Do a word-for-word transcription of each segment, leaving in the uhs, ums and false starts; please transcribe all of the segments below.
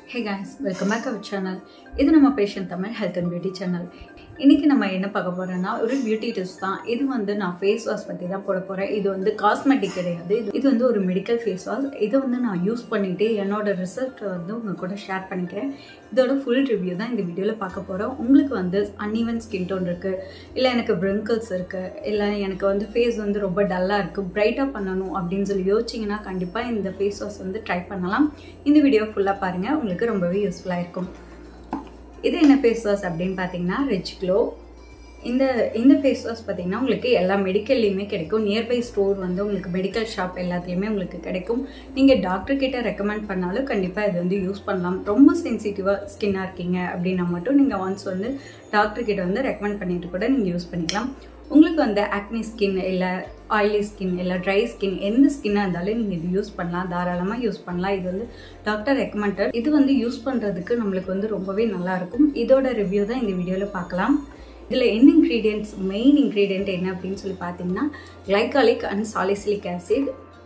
Hey guys, welcome back to our channel. This is our patient Tamil health and beauty channel. இன்னைக்கு நம்ம என்ன பார்க்க போறோம்னா ஒரு பியூட்டி டிப்ஸ் தான். இது வந்து நான் ஃபேஸ் வாஷ் பத்தி தான் போட போறேன். இது வந்து காஸ்மெட்டிக் கிடையாது. இது வந்து ஒரு மெடிக்கல் ஃபேஸ் வாஷ். இத வந்து நான் யூஸ் பண்ணிட்டு என்னோட ரிசல்ட் வந்து உங்க கூட ஷேர் பண்ணிக்கிறேன். இதோட ஃபுல் ரிவ்யூ தான் இந்த வீடியோல பார்க்க போறோம். உங்களுக்கு வந்து uneven skin tone இருக்கு, இல்ல எனக்கு wrinkles இருக்கு, இல்ல எனக்கு வந்து ஃபேஸ் வந்து ரொம்ப டல்லா இருக்கு, பிரைட்டா பண்ணனும் அப்படினு சொல்லி யோசிச்சீங்கன்னா கண்டிப்பா இந்த ஃபேஸ் வாஷ் வந்து ட்ரை பண்ணலாம். இந்த வீடியோ ஃபுல்லா பாருங்க. உங்களுக்கு ரொம்பவே யூஸ்ஃபுல்லா இருக்கும். இது என்ன ஃபேஸ் வாஷ் அப்படினு பாத்தீங்கன்னா Rejuglow. இந்த இந்த ஃபேஸ் வாஷ் பாத்தீங்கன்னா உங்களுக்கு எல்லா மெடிக்கல்லையுமே கிடைக்கும். நியர்பை ஸ்டோர் வந்து உங்களுக்கு மெடிக்கல் ஷாப் எல்லாத்துலயுமே உங்களுக்கு கிடைக்கும். நீங்க டாக்டர் கிட்ட ரெக்கமெண்ட் பண்ணாலும் கண்டிப்பா இது வந்து யூஸ் பண்ணலாம். ரொம்ப சென்சிட்டிவா ஸ்கின்னா இருக்கீங்க அப்படினா மட்டும் நீங்க once வந்து டாக்டர் கிட்ட வந்து ரெக்கமெண்ட் பண்ணிட்டு கூட நீங்க யூஸ் பண்ணிக்கலாம். உங்களுக்கு வந்து acne skin இல்ல oily skin இல்ல dry skin எந்த ஸ்கின்னா இருந்தாலும் நீங்க இது யூஸ் பண்ணலாம். தாராளமா யூஸ் பண்ணலாம். இது வந்து டாக்டர் ரெக்கமெண்டட். இது வந்து யூஸ் பண்றதுக்கு நமக்கு வந்து ரொம்பவே நல்லா இருக்கும். இதோட ரிவ்யூ தான் இந்த வீடியோல பார்க்கலாம். இதுல என்ன ingredients main ingredient என்ன அப்படினு சொல்லி பாத்தீங்கன்னா glycolic and salicylic acid.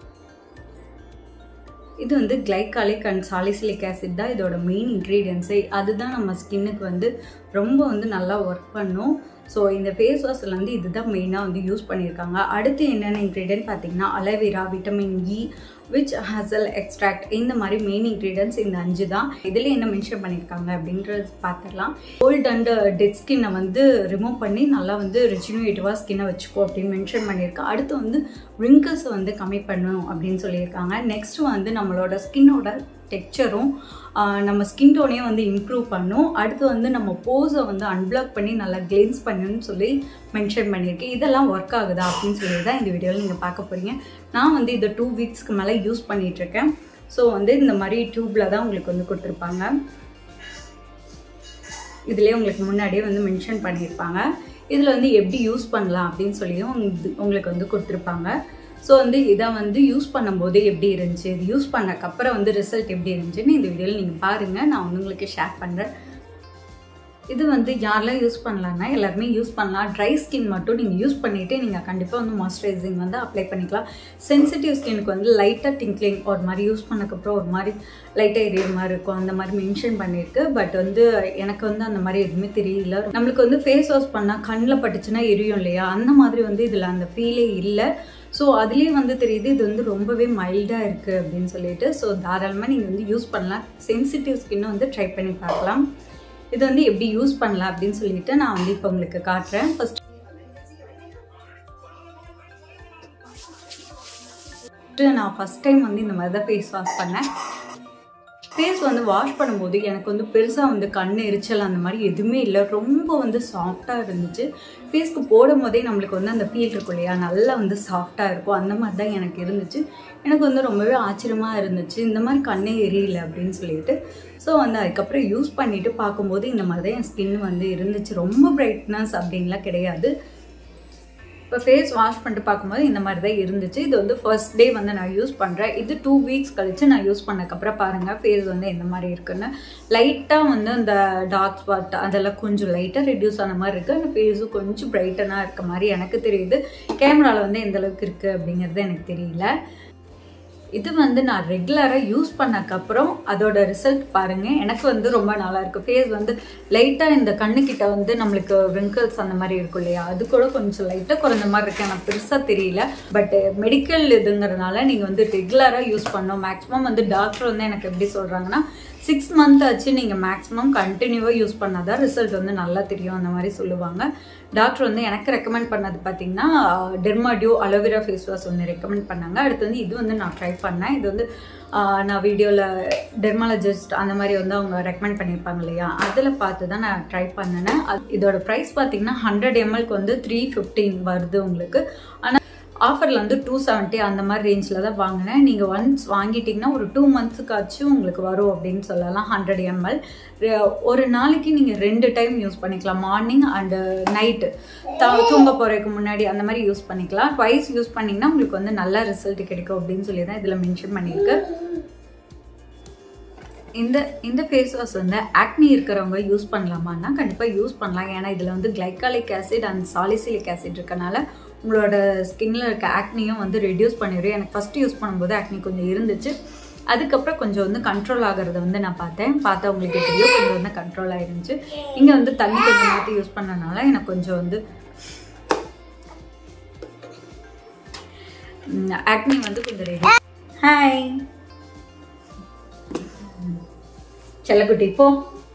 இது வந்து glycolic and salicylic acid தான் இதோட main ingredients. அதுதான் நம்ம ஸ்கின்னுக்கு வந்து ரொம்ப வந்து நல்லா வர்க் பண்ணும். So இந்த ஃபேஸ் வாஷ்ல வந்து இதுதான் மெயினா வந்து யூஸ் பண்ணிருக்காங்க. அடுத்து என்னென்ன இன்கிரிடியன்ட் பாத்தீங்கன்னா aloe vera, vitamin E, which hazel extract இந்த மாதிரி மெயின் இன்கிரிடியன்ட்ஸ் இந்த அஞ்சு தான். இதுல என்ன மென்ஷன் பண்ணிருக்காங்க அப்படின்றது பார்த்துடலாம். ஓல்ட் அண்ட் டெட் ஸ்கின்னை வந்து ரிமூவ் பண்ணி நல்லா வந்து ரெஜினேட்டிவா ஸ்கின்னை வச்சுக்கோ அப்படின்னு மென்ஷன் பண்ணியிருக்காங்க. அடுத்து வந்து wrinkles வந்து கம்மி பண்ணணும் அப்படின்னு சொல்லியிருக்காங்க. நெக்ஸ்ட் வந்து நம்மளோட ஸ்கின்னோட டெக்ஸ்சரும் நம்ம ஸ்கின் டோனையும் வந்து இம்ப்ரூவ் பண்ணும். அடுத்து வந்து நம்ம போஸை வந்து அன்பிளாக் பண்ணி நல்லா கிளென்ஸ் பண்ணணும்னு சொல்லி மென்ஷன் பண்ணியிருக்கேன். இதெல்லாம் ஒர்க் ஆகுதா அப்படின்னு சொல்லி தான் இந்த வீடியோவில் நீங்கள் பார்க்க போகிறீங்க. நான் வந்து இதை டூ வீக்ஸ்க்கு மேலே யூஸ் பண்ணிகிட்ருக்கேன். ஸோ வந்து இந்த மாதிரி டியூப்பில் தான் உங்களுக்கு வந்து கொடுத்துருப்பாங்க. இதுலேயே உங்களுக்கு முன்னாடியே வந்து மென்ஷன் பண்ணியிருப்பாங்க. இதில் வந்து எப்படி யூஸ் பண்ணலாம் அப்படின்னு சொல்லியும் உங்களுக்கு வந்து கொடுத்துருப்பாங்க. ஸோ வந்து இதை வந்து யூஸ் பண்ணும்போது எப்படி இருந்துச்சு, இது யூஸ் பண்ணக்கப்புறம் வந்து ரிசல்ட் எப்படி இருந்துச்சுன்னு இந்த வீடியோவில் நீங்கள் பாருங்கள். நான் வந்து உங்களுக்கு ஷேர் பண்ணுறேன். இது வந்து யாரெல்லாம் யூஸ் பண்ணலான்னா எல்லாருமே யூஸ் பண்ணலாம். ட்ரை ஸ்கின் மட்டும் நீங்கள் யூஸ் பண்ணிவிட்டு நீங்கள் கண்டிப்பாக வந்து மாய்ஸ்சரைசிங் வந்து அப்ளை பண்ணிக்கலாம். சென்சிட்டிவ் ஸ்கின்னுக்கு வந்து லைட்டாக டிங்க்லிங் ஒரு மாதிரி யூஸ் பண்ணக்கப்புறம் ஒரு மாதிரி லைட்டாக எரிய மாதிரி இருக்கும், அந்த மாதிரி மென்ஷன் பண்ணியிருக்கு. பட் வந்து எனக்கு வந்து அந்த மாதிரி எதுவுமே தெரியல. நம்மளுக்கு வந்து ஃபேஸ் வாஷ் பண்ணால் கண்ணில் பட்டுச்சுன்னா எரியும் இல்லையா, அந்த மாதிரி வந்து இதில் அந்த ஃபீலே இல்லை. ஸோ அதுலேயே வந்து தெரியுது இது வந்து ரொம்பவே மைல்டாக இருக்குது அப்படின்னு சொல்லிட்டு. ஸோ தாராளமாக நீங்கள் வந்து யூஸ் பண்ணலாம். சென்சிட்டிவ் ஸ்கின்னை வந்து ட்ரை பண்ணி பார்க்கலாம். இது வந்து எப்படி யூஸ் பண்ணலாம் அப்படின்னு சொல்லிட்டு நான் வந்து இப்போ உங்களுக்கு காட்டுறேன். ஃபர்ஸ்ட் நான் ஃபர்ஸ்ட் டைம் வந்து இந்த மாதிரி தான் ஃபேஸ் வாஷ் பண்ணேன். ஃபேஸ் வந்து வாஷ் பண்ணும்போது எனக்கு வந்து பெருசாக வந்து கண் எரிச்சல் அந்த மாதிரி எதுவுமே இல்லை. ரொம்ப வந்து சாஃப்டாக இருந்துச்சு. ஃபேஸ்க்கு போடும் போதே நம்மளுக்கு வந்து அந்த ஃபீல் இருக்கும் இல்லையா, நல்லா வந்து சாஃப்டாக இருக்கும். அந்த மாதிரி தான் எனக்கு இருந்துச்சு. எனக்கு வந்து ரொம்பவே ஆச்சரியமாக இருந்துச்சு, இந்த மாதிரி கண்ணே எரியல அப்படின்னு சொல்லிட்டு. ஸோ வந்து அதுக்கப்புறம் யூஸ் பண்ணிவிட்டு பார்க்கும்போது இந்த மாதிரி தான் என் ஸ்கின் வந்து இருந்துச்சு. ரொம்ப பிரைட்னஸ் அப்படின்லாம் கிடையாது. இப்போ ஃபேஸ் வாஷ் பண்ணிட்டு பார்க்கும்போது இந்த மாதிரி தான் இருந்துச்சு. இது வந்து ஃபர்ஸ்ட் டே வந்து நான் யூஸ் பண்ணுறேன். இது டூ வீக்ஸ் கழித்து நான் யூஸ் பண்ணக்கப்புறம் பாருங்கள் ஃபேஸ் வந்து எந்த மாதிரி இருக்குன்னு. லைட்டாக வந்து அந்த டார்க் ஸ்பாட் அதெல்லாம் கொஞ்சம் லைட்டாக ரெடியூஸ் ஆன மாதிரி இருக்குது. அந்த ஃபேஸும் கொஞ்சம் பிரைட்டனாக இருக்க மாதிரி எனக்கு தெரியுது. கேமராவில் வந்து எந்த அளவுக்கு இருக்குது அப்படிங்கிறது எனக்கு தெரியல. இது வந்து நான் ரெகுலராக யூஸ் பண்ணக்கப்புறம் அதோட ரிசல்ட் பாருங்கள். எனக்கு வந்து ரொம்ப நல்லா இருக்குது. ஃபேஸ் வந்து லைட்டாக இந்த கண்ணுக்கிட்ட வந்து நம்மளுக்கு wrinkles அந்த மாதிரி இருக்கும் இல்லையா, அது கூட கொஞ்சம் லைட்டாக குறைஞ்ச மாதிரி இருக்குது. எனக்கு பெருசாக தெரியல. பட் மெடிக்கல் இதுங்கிறதுனால நீங்கள் வந்து ரெகுலராக யூஸ் பண்ணணும். மேக்ஸிமம் வந்து டாக்டர் வந்து எனக்கு எப்படி சொல்கிறாங்கன்னா சிக்ஸ் மந்த் ஆச்சு நீங்கள் மேக்ஸிமம் கண்டினியூவாக யூஸ் பண்ணால் தான் ரிசல்ட் வந்து நல்லா தெரியும் அந்த மாதிரி சொல்லுவாங்க. டாக்டர் வந்து எனக்கு ரெக்கமெண்ட் பண்ணது பார்த்தீங்கன்னா டெர்மாடியூ அலோவேரா ஃபேஸ் வாஷ் ஒன்று ரெக்கமெண்ட் பண்ணாங்க. அடுத்து வந்து இது வந்து நான் ட்ரை பண்ணேன். இது வந்து நான் வீடியோவில் டெர்மாலஜிஸ்ட் அந்த மாதிரி வந்து அவங்க ரெக்கமெண்ட் பண்ணியிருப்பாங்க இல்லையா, அதில் பார்த்து தான் நான் ட்ரை பண்ணினேன். இதோட ப்ரைஸ் பார்த்தீங்கன்னா ஹண்ட்ரட் எம்எல்க்கு வந்து த்ரீ ஃபிஃப்டீன் வருது உங்களுக்கு. ஆனால் ஆஃபரில் வந்து டூ செவன்ட்டி அந்த மாதிரி ரேஞ்சில் தான் வாங்கினேன். நீங்கள் ஒன்ஸ் வாங்கிட்டிங்கன்னா ஒரு டூ மந்த்ஸுக்காச்சும் உங்களுக்கு வரும் அப்படின்னு சொல்லலாம். ஹண்ட்ரட் எம்எல் ஒரு நாளைக்கு நீங்கள் ரெண்டு டைம் யூஸ் பண்ணிக்கலாம். மார்னிங் அண்டு நைட்டு தூங்க போகிறதுக்கு முன்னாடி அந்த மாதிரி யூஸ் பண்ணிக்கலாம். ட்வைஸ் யூஸ் பண்ணிங்கன்னா உங்களுக்கு வந்து நல்ல ரிசல்ட் கிடைக்கும் அப்படின்னு சொல்லி தான் இதில் மென்ஷன் பண்ணியிருக்கு. இந்த இந்த ஃபேஸ் வாஷ் வந்து ஆக்னி இருக்கிறவங்க யூஸ் பண்ணலாமான்னா கண்டிப்பாக யூஸ் பண்ணலாம். ஏன்னா இதில் வந்து glycolic acid and salicylic acid இருக்கனால உங்களோட ஸ்கின்ல இருக்க ஆக்னியும் வந்து ரெடியூஸ் பண்ணிடும். எனக்கு ஃபர்ஸ்ட் யூஸ் பண்ணும்போது ஆக்னி கொஞ்சம் இருந்துச்சு. அதுக்கப்புறம் கொஞ்சம் வந்து கண்ட்ரோல் ஆகிறத வந்து நான் பார்த்தேன். பார்த்தா உங்களுக்கு தெரியும் கொஞ்சம் வந்து கண்ட்ரோல் ஆகிருந்துச்சு. இங்கே வந்து தண்ணி கொஞ்சம் மாற்றி யூஸ் பண்ணனால எனக்கு கொஞ்சம் வந்து ஆக்னி வந்து கொஞ்சம் ரெடி. ஹாய் செல்லக்குட்டி, இப்போ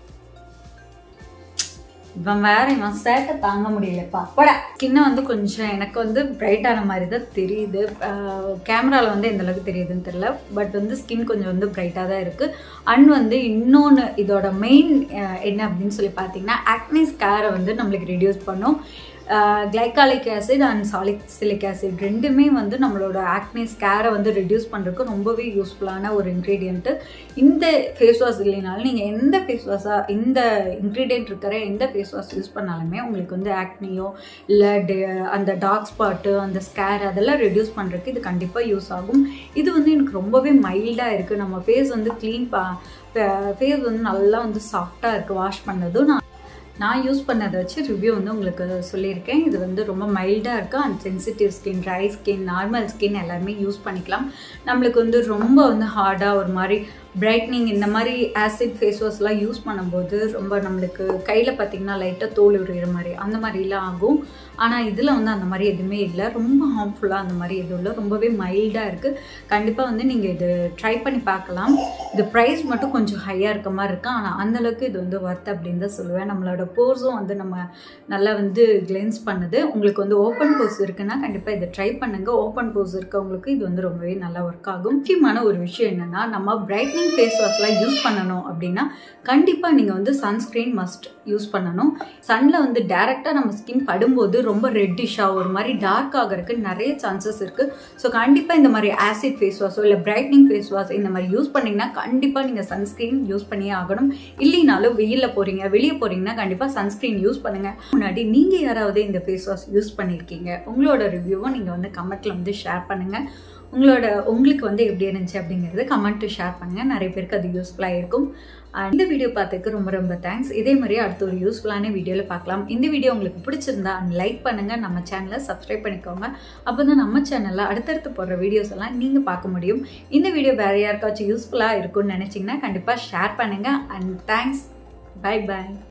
இவன் வேற இவன் சேட்டை தாங்க முடியலப்பா. போட ஸ்கின்னை வந்து கொஞ்சம் எனக்கு வந்து பிரைட்டான மாதிரி தான் தெரியுது. கேமராவில் வந்து எந்த அளவுக்கு தெரியுதுன்னு தெரியல. பட் வந்து ஸ்கின் கொஞ்சம் வந்து பிரைட்டாக தான் இருக்குது. அண்ட் வந்து இன்னொன்று இதோட மெயின் என்ன அப்படின்னு சொல்லி பார்த்தீங்கன்னா ஆக்னி ஸ்கேரை வந்து நம்மளுக்கு ரெடியூஸ் பண்ணும். Glycolic acid and salicylic acid ரெண்டுமே வந்து நம்மளோட ஆக்னி ஸ்கேரை வந்து ரெடியூஸ் பண்ணுறதுக்கு ரொம்பவே யூஸ்ஃபுல்லான ஒரு இன்க்ரீடியண்ட்டு. இந்த ஃபேஸ் வாஷ் இல்லைனாலும் நீங்கள் எந்த ஃபேஸ் வாஷாக இந்த இன்க்ரீடியன்ட் இருக்கிற எந்த ஃபேஸ் வாஷ் யூஸ் பண்ணாலுமே உங்களுக்கு வந்து ஆக்னியோ இல்லை அந்த டார்க் ஸ்பாட்டு அந்த ஸ்கேர் அதெல்லாம் ரெடியூஸ் பண்ணுறதுக்கு இது கண்டிப்பாக யூஸ் ஆகும். இது வந்து எனக்கு ரொம்பவே மைல்டாக இருக்குது. நம்ம ஃபேஸ் வந்து க்ளீன் பா ஃபேஸ் வந்து நல்லா வந்து சாஃப்டாக இருக்குது வாஷ் பண்ணதும். நான் நான் யூஸ் பண்ணதை வச்சு ரிவ்யூ வந்து உங்களுக்கு சொல்லியிருக்கேன். இது வந்து ரொம்ப மைல்டாக இருக்குது. And sensitive skin, dry skin, normal skin எல்லாருமே யூஸ் பண்ணிக்கலாம். நம்மளுக்கு வந்து ரொம்ப வந்து ஹார்டாக ஒரு மாதிரி பிரைட்னிங் இந்த மாதிரி ஆசிட் ஃபேஸ் வாஷ்லாம் யூஸ் பண்ணும்போது ரொம்ப நம்மளுக்கு கையில் பார்த்திங்கன்னா லைட்டாக தோல் உரிகிற மாதிரி அந்த மாதிரிலாம் ஆகும். ஆனால் இதில் வந்து அந்த மாதிரி எதுவுமே இல்லை. ரொம்ப ஹார்ம்ஃபுல்லாக அந்த மாதிரி எதுவும் இல்லை. ரொம்பவே மைல்டாக இருக்குது. கண்டிப்பாக வந்து நீங்கள் இது ட்ரை பண்ணி பார்க்கலாம். இது ப்ரைஸ் மட்டும் கொஞ்சம் ஹையாக இருக்க மாதிரி இருக்குது. ஆனால் அந்தளவுக்கு இது வந்து ஒர்த் அப்படின்னு தான் சொல்லுவேன். நம்மளோட போர்ஸும் வந்து நம்ம நல்லா வந்து கிளென்ஸ் பண்ணுது. உங்களுக்கு வந்து ஓப்பன் போர்ஸ் இருக்குன்னா கண்டிப்பாக இதை ட்ரை பண்ணுங்கள். ஓப்பன் போர்ஸ் இருக்கவங்களுக்கு இது வந்து ரொம்பவே நல்லா ஒர்க் ஆகும். முக்கியமான ஒரு விஷயம் என்னென்னா நம்ம பிரைட்னிங் ஃபேஸ் வாஷ்லாம் யூஸ் பண்ணணும் அப்படின்னா கண்டிப்பாக நீங்கள் வந்து சன்ஸ்க்ரீன் மஸ்ட் யூஸ் பண்ணணும். சன்னில் வந்து டேரெக்டாக நம்ம ஸ்கின் படும்போது ரொம்ப ரெட்டிஷாக ஒரு மாதிரி டார்க் ஆகிறதுக்கு நிறைய சான்சஸ் இருக்குது. ஸோ கண்டிப்பாக இந்த மாதிரி ஆசிட் ஃபேஸ் வாஷோ இல்லை பிரைட்னிங் ஃபேஸ் வாஷ் இந்த மாதிரி யூஸ் பண்ணிங்கன்னா கண்டிப்பாக நீங்கள் சன்ஸ்க்ரீன் யூஸ் பண்ணியே ஆகணும். இல்லைனாலும் வெயிலில் போகிறீங்க வெளியே போகிறீங்கன்னா கண்டிப்பாக சன்ஸ்க்ரீன் யூஸ் பண்ணுங்கள். முன்னாடி நீங்கள் யாராவது இந்த ஃபேஸ் வாஷ் யூஸ் பண்ணியிருக்கீங்க உங்களோட ரிவ்யூவும் நீங்கள் வந்து கமெண்ட்டில் வந்து ஷேர் பண்ணுங்கள். உங்களோட உங்களுக்கு வந்து எப்படி இருந்துச்சு அப்படிங்கிறது கமெண்ட்டு ஷேர் பண்ணுங்கள். நிறைய பேருக்கு அது யூஸ்ஃபுல்லாக இருக்கும். இந்த வீடியோ பார்த்ததுக்கு ரொம்ப ரொம்ப தேங்க்ஸ். இதே மாதிரி அடுத்த ஒரு யூஸ்ஃபுல்லான வீடியோவில் பார்க்கலாம். இந்த வீடியோ உங்களுக்கு பிடிச்சிருந்தா லைக் பண்ணுங்கள், நம்ம சேனலை சப்ஸ்கிரைப் பண்ணிக்கோங்க. அப்போ தான் நம்ம சேனலில் அடுத்தடுத்து போடுற வீடியோஸ் எல்லாம் நீங்கள் பார்க்க முடியும். இந்த வீடியோ வேறு யாருக்காச்சும் யூஸ்ஃபுல்லாக இருக்கும்னு நினச்சிங்கன்னா கண்டிப்பாக ஷேர் பண்ணுங்கள். And thanks. Bye bye.